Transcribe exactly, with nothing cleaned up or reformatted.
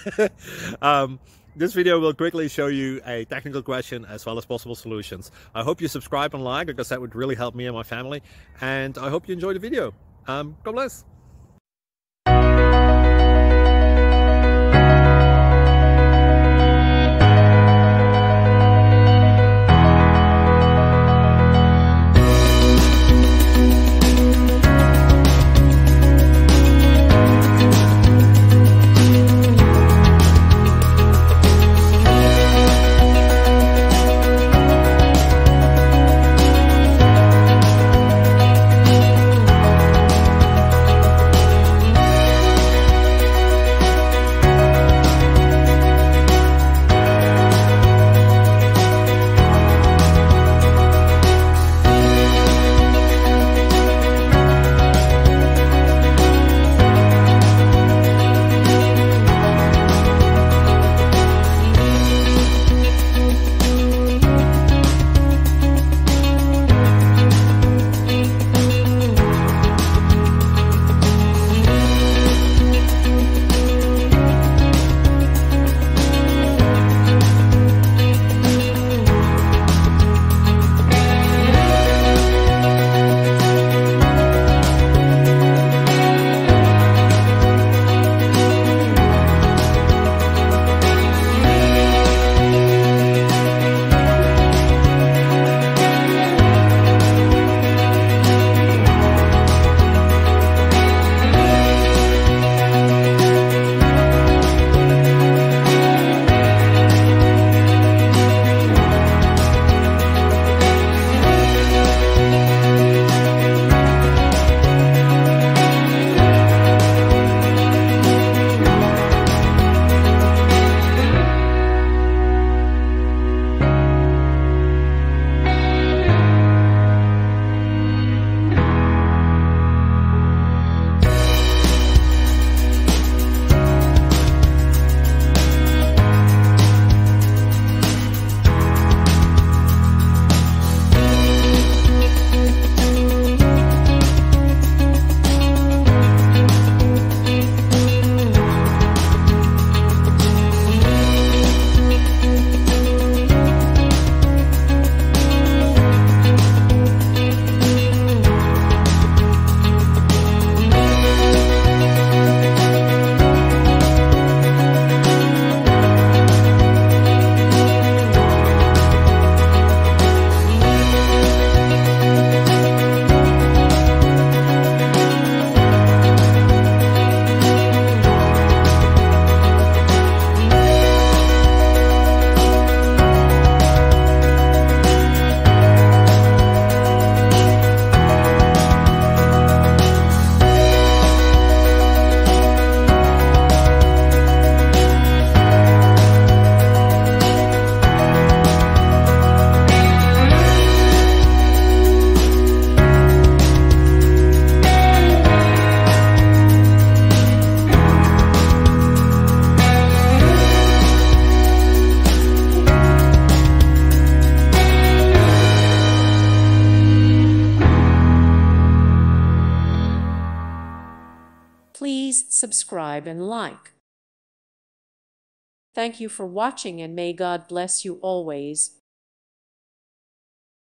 um, this video will quickly show you a technical question as well as possible solutions. I hope you subscribe and like, because that would really help me and my family. And I hope you enjoy the video. Um, God bless. Please subscribe and like. Thank you for watching, and may God bless you always.